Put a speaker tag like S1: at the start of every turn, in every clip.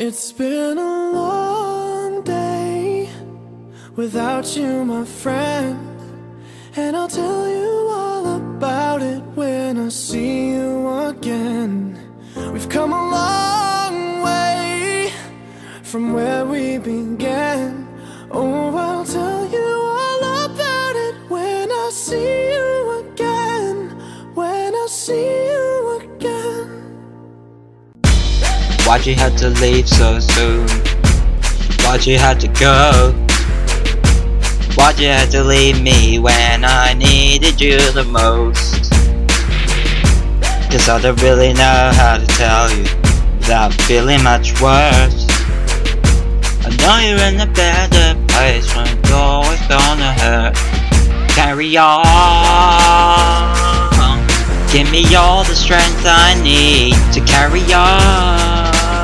S1: It's been a long day without you, my friend, and I'll tell you all about it when I see you again. We've come a long way from where we began. Oh, I'll tell you all about it when I see you again. When I see you again.
S2: Why'd you have to leave so soon? Why'd you have to go? Why'd you have to leave me when I needed you the most? 'Cause I don't really know how to tell you without feeling much worse. I know you're in a better place when it's always gonna hurt. Carry on. Give me all the strength I need to carry on.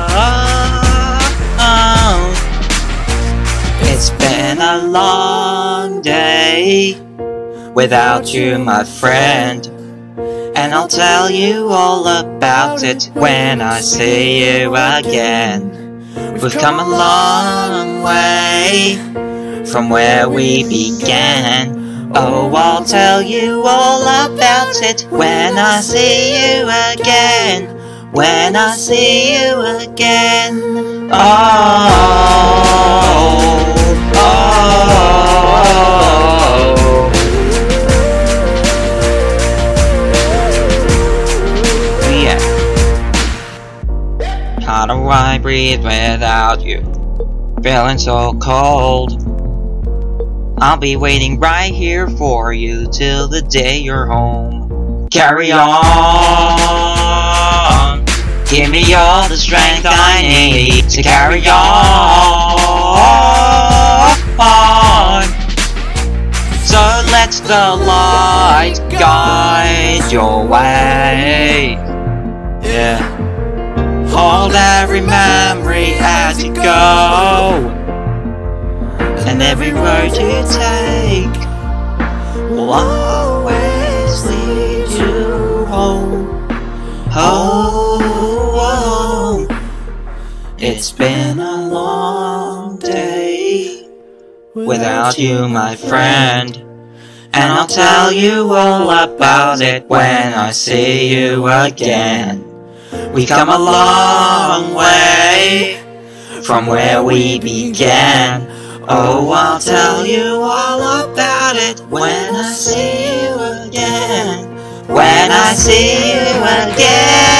S2: It's been a long day without you, my friend, and I'll tell you all about it when I see you again. We've come a long way from where we began. Oh, I'll tell you all about it when I see you again. When I see you again. Oh, yeah. How do I breathe without you? Feeling so cold. I'll be waiting right here for you till the day you're home. Carry on. Give me all the strength I need to carry on. So let the light guide your way. Yeah. Hold every memory as you go, and every road you take will always lead you home. Home. It's been a long day without you, my friend, and I'll tell you all about it when I see you again. We come a long way from where we began. Oh, I'll tell you all about it when I see you again. When I see you again.